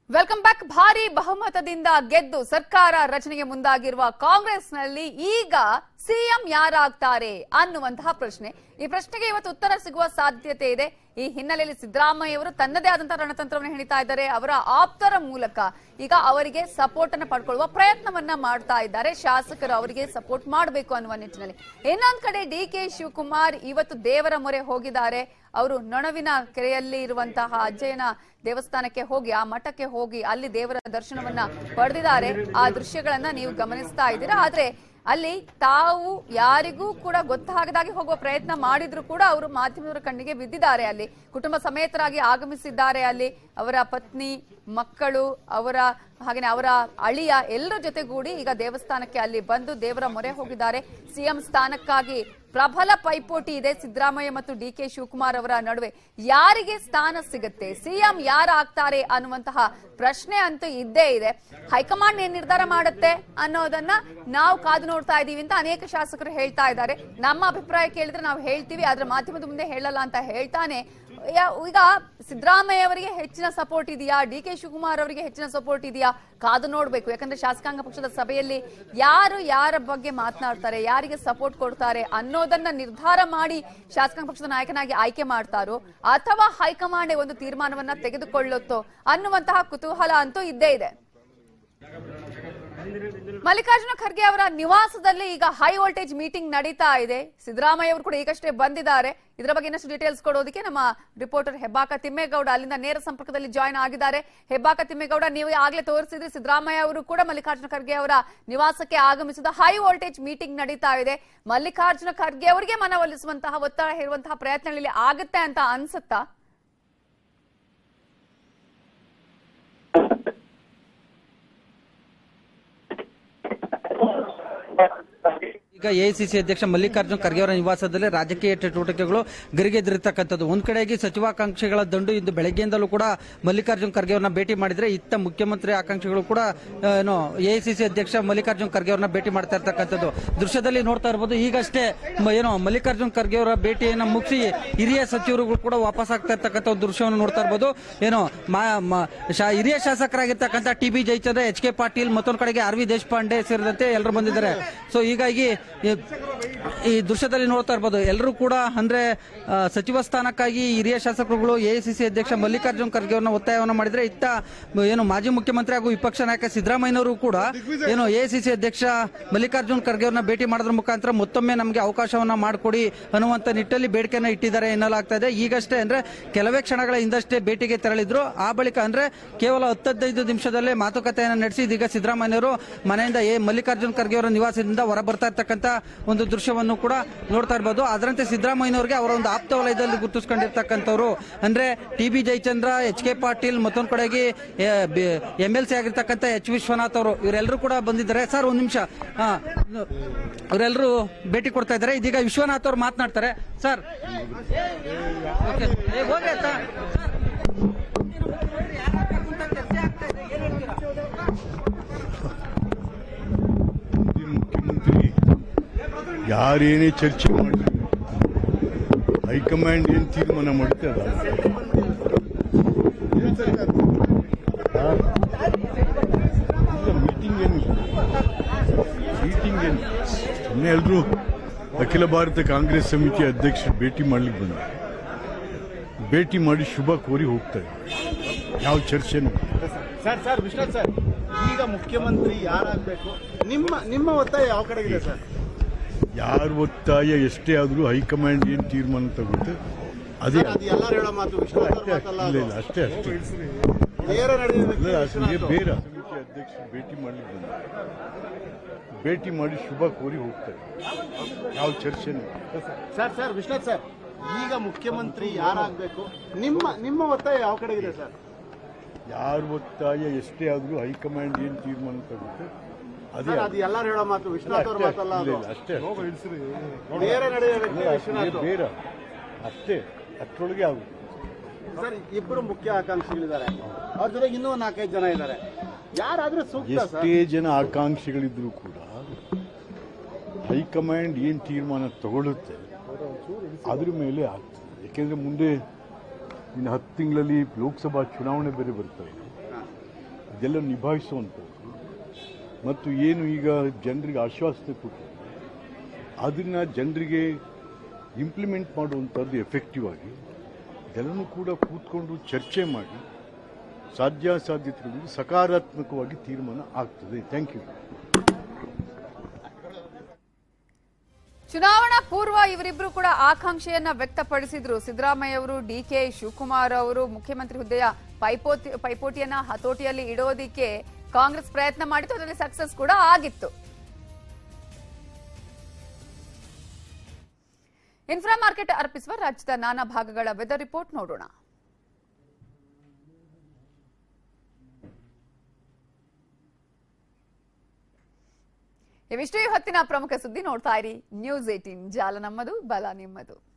Welcome back. ಭಾರಿ ಬಹುಮತದಿಂದ ಗೆದ್ದು ಸರ್ಕಾರ ರಚನೆಗೆ ಮುಂದಾಗಿರುವ ಕಾಂಗ್ರೆಸ್ನಲ್ಲಿ ಈಗ ಸಿಎಂ ಯಾರಾಗ್ತಾರೆ ಅನ್ನುವಂತಹ ಪ್ರಶ್ನೆ. ಈ ಪ್ರಶ್ನೆಗೆ ಇವತ್ತು ಉತ್ತರ ಸಿಗುವ ಸಾಧ್ಯತೆ ಇದೆ. ಈ ಹಿನ್ನೆಲೆಯಲ್ಲಿ ಸಿದ್ದರಾಮಯ್ಯ ಅವರು ತನ್ನದೇ ಆದಂತಹ ರಣತಂತ್ರವನ್ನು ಹೆಣಿತಾ ಇದ್ದಾರೆ. ಅವರ ಆಪ್ತರ ಮೂಲಕ ಈಗ ಅವರಿಗೆ ಸಪೋರ್ಟ್ ಅನ್ನು ಪಡ್ಕೊಳ್ಳುವ ಪ್ರಯತ್ನವನ್ನ ಮಾಡ್ತಾ ಇದ್ದಾರೆ. ಶಾಸಕರು ಅವರಿಗೆ ಸಪೋರ್ಟ್ ಮಾಡಬೇಕು ಅನ್ನುವ ನಿಟ್ಟಿನಲ್ಲಿ. ಇನ್ನೊಂದ್ ಕಡೆ ಡಿಕೆ ಶಿವಕುಮಾರ್ ಇವತ್ತು ದೇವರ ಮೊರೆ ಹೋಗಿದ್ದಾರೆ. ಅವರು ನೊಣವಿನ ಕೆರೆಯಲ್ಲಿ ಇರುವಂತಹ ಅಜ್ಜಯ್ಯನ ದೇವಸ್ಥಾನಕ್ಕೆ ಹೋಗಿ ಆ ಮಠಕ್ಕೆ ಹೋಗಿ ಅಲ್ಲಿ ದೇವರ ದರ್ಶನವನ್ನ ಪಡೆದಿದ್ದಾರೆ. ಆ ದೃಶ್ಯಗಳನ್ನ ನೀವು ಗಮನಿಸ್ತಾ ಇದ್ದೀರಾ. ಆದ್ರೆ ಅಲ್ಲಿ ತಾವು ಯಾರಿಗೂ ಕೂಡ ಗೊತ್ತಾಗದಾಗಿ ಹೋಗುವ ಪ್ರಯತ್ನ ಮಾಡಿದ್ರು ಕೂಡ ಅವರು ಮಾಧ್ಯಮದವರ ಕಣ್ಣಿಗೆ ಬಿದ್ದಿದ್ದಾರೆ. ಅಲ್ಲಿ ಕುಟುಂಬ ಸಮೇತರಾಗಿ ಆಗಮಿಸಿದ್ದಾರೆ. ಅಲ್ಲಿ ಅವರ ಪತ್ನಿ, ಮಕ್ಕಳು, ಹಾಗೇನೆ ಅವರ ಅಳಿಯ ಎಲ್ಲರ ಜೊತೆಗೂಡಿ ಈಗ ದೇವಸ್ಥಾನಕ್ಕೆ ಅಲ್ಲಿ ಬಂದು ದೇವರ ಮೊರೆ ಹೋಗಿದ್ದಾರೆ. ಸಿಎಂ ಸ್ಥಾನಕ್ಕಾಗಿ ಪ್ರಬಲ ಪೈಪೋಟಿ ಇದೆ ಸಿದ್ದರಾಮಯ್ಯ ಮತ್ತು ಡಿಕೆ ಶಿವಕುಮಾರ್ ಅವರ ನಡುವೆ. ಯಾರಿಗೆ ಸ್ಥಾನ ಸಿಗುತ್ತೆ, ಸಿಎಂ ಯಾರಾಗ್ತಾರೆ ಅನ್ನುವಂತಹ ಪ್ರಶ್ನೆ ಅಂತೂ ಇದ್ದೇ ಇದೆ. ಹೈಕಮಾಂಡ್ ಏನ್ ನಿರ್ಧಾರ ಮಾಡುತ್ತೆ ಅನ್ನೋದನ್ನ ನಾವು ಕಾದು ನೋಡ್ತಾ ಇದೀವಿ ಅಂತ ಅನೇಕ ಶಾಸಕರು ಹೇಳ್ತಾ ಇದ್ದಾರೆ. ನಮ್ಮ ಅಭಿಪ್ರಾಯ ಕೇಳಿದ್ರೆ ನಾವು ಹೇಳ್ತೀವಿ, ಆದ್ರೆ ಮಾಧ್ಯಮದ ಮುಂದೆ ಹೇಳಲ್ಲ ಅಂತ ಹೇಳ್ತಾನೆ. ಈಗ ಸಿದ್ದರಾಮಯ್ಯ ಅವರಿಗೆ ಹೆಚ್ಚಿನ ಸಪೋರ್ಟ್ ಇದೆಯಾ, ಡಿಕೆ ಶಿವಕುಮಾರ್ ಅವರಿಗೆ ಹೆಚ್ಚಿನ ಸಪೋರ್ಟ್ ಇದೆಯಾ, ಕಾದು ನೋಡ್ಬೇಕು. ಯಾಕಂದ್ರೆ ಶಾಸಕಾಂಗ ಪಕ್ಷದ ಸಭೆಯಲ್ಲಿ ಯಾರು ಯಾರ ಬಗ್ಗೆ ಮಾತನಾಡ್ತಾರೆ, ಯಾರಿಗೆ ಸಪೋರ್ಟ್ ಕೊಡ್ತಾರೆ ಅನ್ನೋದನ್ನ ನಿರ್ಧಾರ ಮಾಡಿ ಶಾಸಕಾಂಗ ಪಕ್ಷದ ನಾಯಕನಾಗಿ ಆಯ್ಕೆ ಮಾಡ್ತಾರೋ ಅಥವಾ ಹೈಕಮಾಂಡ್ ಒಂದು ತೀರ್ಮಾನವನ್ನ ತೆಗೆದುಕೊಳ್ಳುತ್ತೋ ಅನ್ನುವಂತಹ ಕುತೂಹಲ ಅಂತೂ ಇದ್ದೇ ಇದೆ. ಮಲ್ಲಿಕಾರ್ಜುನ ಖರ್ಗೆ ಅವರ ನಿವಾಸದಲ್ಲಿ ಈಗ ಹೈ ವೋಲ್ಟೇಜ್ ಮೀಟಿಂಗ್ ನಡೀತಾ ಇದೆ. ಸಿದ್ದರಾಮಯ್ಯ ಅವರು ಕೂಡ ಈಗಷ್ಟೇ ಬಂದಿದ್ದಾರೆ. ಇದರ ಬಗ್ಗೆ ಇನ್ನಷ್ಟು ಡೀಟೇಲ್ಸ್ ಕೊಡೋದಕ್ಕೆ ನಮ್ಮ ರಿಪೋರ್ಟರ್ ಹೆಬ್ಬಾಕ ತಿಮ್ಮೇಗೌಡ ಅಲ್ಲಿಂದ ನೇರ ಸಂಪರ್ಕದಲ್ಲಿ ಜಾಯ್ನ್ ಆಗಿದ್ದಾರೆ. ಹೆಬ್ಬಾಕ ತಿಮ್ಮೇಗೌಡ, ನೀವು ಆಗ್ಲೇ ತೋರಿಸಿದ್ರಿ ಸಿದ್ದರಾಮಯ್ಯ ಅವರು ಕೂಡ ಮಲ್ಲಿಕಾರ್ಜುನ ಖರ್ಗೆ ಅವರ ನಿವಾಸಕ್ಕೆ ಆಗಮಿಸಿದ ಹೈ ವೋಲ್ಟೇಜ್ ಮೀಟಿಂಗ್ ನಡೀತಾ ಇದೆ. ಮಲ್ಲಿಕಾರ್ಜುನ ಖರ್ಗೆ ಅವರಿಗೆ ಮನವೊಲಿಸುವಂತಹ ಒತ್ತಡ ಹೇರುವಂತಹ ಪ್ರಯತ್ನಗಳಲ್ಲಿ ಆಗುತ್ತೆ ಅಂತ ಅನ್ಸುತ್ತಾ? ಈಗ ಎಐಸಿಸಿ ಅಧ್ಯಕ್ಷ ಮಲ್ಲಿಕಾರ್ಜುನ ಖರ್ಗೆ ಅವರ ನಿವಾಸದಲ್ಲಿ ರಾಜಕೀಯ ಚಟುವಟಿಕೆಗಳು ಗರಿಗೆದರಿರ್ತಕ್ಕಂಥದ್ದು. ಒಂದ್ ಕಡೆಗೆ ಸಚಿವಾಕಾಂಕ್ಷಿಗಳ ದಂಡು ಇಂದು ಬೆಳಗ್ಗೆಯಿಂದಲೂ ಕೂಡ ಮಲ್ಲಿಕಾರ್ಜುನ ಖರ್ಗೆ ಅವರನ್ನ ಭೇಟಿ ಮಾಡಿದ್ರೆ, ಇತ್ತ ಮುಖ್ಯಮಂತ್ರಿ ಆಕಾಂಕ್ಷಿಗಳು ಕೂಡ ಎಐಸಿಸಿ ಅಧ್ಯಕ್ಷ ಮಲ್ಲಿಕಾರ್ಜುನ ಖರ್ಗೆ ಅವರನ್ನ ಭೇಟಿ ಮಾಡ್ತಾ ಇರ್ತಕ್ಕಂಥದ್ದು ದೃಶ್ಯದಲ್ಲಿ ನೋಡ್ತಾ ಇರಬಹುದು. ಈಗಷ್ಟೇ ಮಲ್ಲಿಕಾರ್ಜುನ ಖರ್ಗೆ ಅವರ ಭೇಟಿಯನ್ನ ಮುಗಿಸಿ ಹಿರಿಯ ಸಚಿವರುಗಳು ಕೂಡ ವಾಪಸ್ ಆಗ್ತಾ ಇರ್ತಕ್ಕಂಥ ದೃಶ್ಯವನ್ನು ನೋಡ್ತಾ ಇರಬಹುದು. ಹಿರಿಯ ಶಾಸಕರಾಗಿರ್ತಕ್ಕಂಥ ಟಿ.ಬಿ. ಜಯಚಂದ್ರ, ಎಚ್.ಕೆ. ಪಾಟೀಲ್, ಮತ್ತೊಂದು ಕಡೆಗೆ ಆರ್.ವಿ. ದೇಶಪಾಂಡೆ ಸೇರಿದಂತೆ ಎಲ್ಲರೂ ಬಂದಿದ್ದಾರೆ. ಸೊ ಹೀಗಾಗಿ ಈ ದೃಶ್ಯದಲ್ಲಿ ನೋಡ್ತಾ ಇರಬಹುದು, ಎಲ್ಲರೂ ಕೂಡ ಅಂದ್ರೆ ಸಚಿವ ಸ್ಥಾನಕ್ಕಾಗಿ ಹಿರಿಯ ಶಾಸಕರುಗಳು ಎಐಸಿಸಿ ಅಧ್ಯಕ್ಷ ಮಲ್ಲಿಕಾರ್ಜುನ ಖರ್ಗೆ ಅವರನ್ನ ಒತ್ತಾಯವನ್ನು ಮಾಡಿದ್ರೆ, ಇತ್ತ ಮಾಜಿ ಮುಖ್ಯಮಂತ್ರಿ ಹಾಗೂ ವಿಪಕ್ಷ ನಾಯಕ ಸಿದ್ದರಾಮಯ್ಯನವರು ಕೂಡ ಎಐಸಿಸಿ ಅಧ್ಯಕ್ಷ ಮಲ್ಲಿಕಾರ್ಜುನ ಖರ್ಗೆ ಅವರನ್ನ ಭೇಟಿ ಮಾಡೋದ್ರ ಮುಖಾಂತರ ಮತ್ತೊಮ್ಮೆ ನಮಗೆ ಅವಕಾಶವನ್ನ ಮಾಡಿಕೊಡಿ ಅನ್ನುವಂತ ನಿಟ್ಟಲ್ಲಿ ಬೇಡಿಕೆಯನ್ನ ಇಟ್ಟಿದ್ದಾರೆ ಎನ್ನಲಾಗ್ತಾ ಇದೆ. ಈಗಷ್ಟೇ ಅಂದ್ರೆ ಕೆಲವೇ ಕ್ಷಣಗಳ ಹಿಂದಷ್ಟೇ ಭೇಟಿಗೆ ತೆರಳಿದ್ರು. ಆ ಬಳಿಕ ಅಂದ್ರೆ ಕೇವಲ 10-15 ನಿಮಿಷದಲ್ಲೇ ಮಾತುಕತೆಯನ್ನು ನಡೆಸಿ ಇದೀಗ ಸಿದ್ದರಾಮಯ್ಯನವರು ಮನೆಯಿಂದ ಮಲ್ಲಿಕಾರ್ಜುನ ಖರ್ಗೆ ಅವರ ನಿವಾಸದಿಂದ ಹೊರ ಬರ್ತಾ ಇರ್ತಕ್ಕಂಥ ಒಂದು ದೃಶ್ಯವನ್ನು ಕೂಡ ನೋಡ್ತಾ ಇರಬಹುದು. ಅದರಂತೆ ಸಿದ್ದರಾಮಯ್ಯನವರಿಗೆ ಅವರ ಒಂದು ಆಪ್ತ ವಲಯದಲ್ಲಿ ಗುರುತಿಸಿಕೊಂಡಿರ್ತಕ್ಕಂಥವ್ರು ಅಂದ್ರೆ ಟಿ.ಬಿ. ಜಯಚಂದ್ರ, ಎಚ್.ಕೆ. ಪಾಟೀಲ್, ಮತ್ತೊಂದು ಕಡೆಗೆ MLC ಆಗಿರ್ತಕ್ಕಂಥ ಎಚ್. ವಿಶ್ವನಾಥ್ ಅವರು, ಇವರೆಲ್ಲರೂ ಕೂಡ ಬಂದಿದ್ದಾರೆ. ಸರ್, ಒಂದ್ ನಿಮಿಷ, ಅವರೆಲ್ಲರೂ ಭೇಟಿ ಕೊಡ್ತಾ ಇದ್ದಾರೆ. ಇದೀಗ ವಿಶ್ವನಾಥ್ ಅವರು ಮಾತನಾಡ್ತಾರೆ. ಸರ್, ಯಾರೇನೇ ಚರ್ಚೆ ಮಾಡಿ ಹೈಕಮಾಂಡ್ ಏನು ತೀರ್ಮಾನ ಮಾಡುತ್ತೆ ಮೀಟಿಂಗ್ ಏನು ಸುಮ್ಮನೆ ಎಲ್ಲರೂ ಅಖಿಲ ಭಾರತ ಕಾಂಗ್ರೆಸ್ ಸಮಿತಿ ಅಧ್ಯಕ್ಷರು ಭೇಟಿ ಮಾಡ್ಲಿಕ್ಕೆ ಬಂದರು. ಭೇಟಿ ಮಾಡಿ ಶುಭ ಕೋರಿ ಹೋಗ್ತಾರೆ. ಯಾವ ಚರ್ಚೆನೂ ಸರ್ ವಿಶ್ವನಾಥ್ ಸರ್, ಈಗ ಮುಖ್ಯಮಂತ್ರಿ ಯಾರಾಗಬೇಕು, ನಿಮ್ಮ ಒತ್ತಾಯ ಯಾವ ಕಡೆ ಇದೆ ಸರ್? ಯಾರ ಒತ್ತಾಯ ಎಷ್ಟೇ ಆದರೂ ಹೈಕಮಾಂಡ್ ಏನು ತೀರ್ಮಾನ ತಗುತ್ತೆ ಅದೇ. ಎಲ್ಲರೂ ಹೇಳೋ ಮಾತು ಇಲ್ಲ, ಅಷ್ಟೇ ಬೇರೆ ಸಮಿತಿ ಅಧ್ಯಕ್ಷರು ಭೇಟಿ ಮಾಡ್ಲಿಕ್ಕೆ ಬಂದರು. ಭೇಟಿ ಮಾಡಿ ಶುಭ ಕೋರಿ ಹೋಗ್ತಾರೆ. ಯಾವ ಚರ್ಚೆನೂ ಸರ್ ವಿಶ್ವನಾಥ್ ಸರ್, ಈಗ ಮುಖ್ಯಮಂತ್ರಿ ಯಾರಾಗಬೇಕು, ನಿಮ್ಮ ಒತ್ತಾಯ ಯಾವ ಕಡೆ ಇದೆ ಸರ್? ಯಾರ ಒತ್ತಾಯ ಎಷ್ಟೇ ಆದರೂ ಹೈಕಮಾಂಡ್ ಏನು ತೀರ್ಮಾನ ತಗುತ್ತೆ ಅದೇ. ಎಲ್ಲರೂ ಹೇಳೋ ಮಾತು ವಿಶ್ವನಾಥ್ ಅವ್ರ ಮಾತಲ್ಲ, ಅಷ್ಟೇ ಬೇರೆ ಅಷ್ಟೇ, ಅಷ್ಟರೊಳಗೆ ಆಗುತ್ತೆ ಸರ್. ಇಬ್ಬರು ಮುಖ್ಯ ಆಕಾಂಕ್ಷಿಗಳಿದ್ದಾರೆ, ಅವ್ರ ಜೊತೆಗೆ ಇನ್ನೂ 4-5 ಜನ ಇದ್ದಾರೆ. ಯಾರಾದ್ರೂ ಸೂಕ್ತ? ಎಷ್ಟೇ ಜನ ಆಕಾಂಕ್ಷಿಗಳಿದ್ರು ಕೂಡ ಹೈಕಮಾಂಡ್ ಏನು ತೀರ್ಮಾನ ತಗೊಳ್ಳುತ್ತೆ ಅದ್ರ ಮೇಲೆ ಆಗ್ತದೆ. ಯಾಕೆಂದ್ರೆ ಮುಂದೆ ಇನ್ನು 10 ತಿಂಗಳಲ್ಲಿ ಲೋಕಸಭಾ ಚುನಾವಣೆ ಬೇರೆ ಬರ್ತಾ ಇದೆ. ಇದೆಲ್ಲ ನಿಭಾಯಿಸುವಂಥದ್ದು ಮತ್ತು ಏನು ಈಗ ಜನರಿಗೆ ಆಶ್ವಾಸನೆ ಕೊಟ್ಟು ಅದನ್ನು ಜನರಿಗೆ ಇಂಪ್ಲಿಮೆಂಟ್ ಮಾಡುವಂಥದ್ದು ಎಫೆಕ್ಟಿವ್ ಆಗಿ ಎಲ್ಲನೂ ಕೂಡ ಕೂತ್ಕೊಂಡು ಚರ್ಚೆ ಮಾಡಿ ಸಾಧ್ಯಾಸಾಧ್ಯತೆಗಳಲ್ಲಿ ಸಕಾರಾತ್ಮಕವಾಗಿ ತೀರ್ಮಾನ ಆಗ್ತದೆ. Thank you. ಚುನಾವಣಾ ಪೂರ್ವ ಇವರಿಬ್ರು ಕೂಡ ಆಕಾಂಕ್ಷೆಯನ್ನ ವ್ಯಕ್ತಪಡಿಸಿದ್ರು. ಸಿದ್ದರಾಮಯ್ಯ ಅವರು, ಡಿಕೆ ಶಿವಕುಮಾರ್ ಅವರು ಮುಖ್ಯಮಂತ್ರಿ ಹುದ್ದೆಯ ಪೈಪೋಟಿಯನ್ನ ಹತೋಟಿಯಲ್ಲಿ ಇಡೋದಿಕ್ಕೆ ಕಾಂಗ್ರೆಸ್ ಪ್ರಯತ್ನ ಮಾಡಿತ್ತು, ಅದರಲ್ಲಿ ಸಕ್ಸಸ್ ಕೂಡ ಆಗಿತ್ತು. ಇನ್ಫ್ರಾ ಮಾರ್ಕೆಟ್ ಅರ್ಪಿಸುವ ರಾಜ್ಯದ ನಾನಾ ಭಾಗಗಳ ವೆದರ್ ರಿಪೋರ್ಟ್ ನೋಡೋಣ. ಇವಿಷ್ಟು ಈ ಹೊತ್ತಿನ ಪ್ರಮುಖ ಸುದ್ದಿ. ನೋಡ್ತಾ ಇರಿ ನ್ಯೂಸ್ 18, ಜಾಲ ನಮ್ಮದು, ಬಲ ನಿಮ್ಮದು.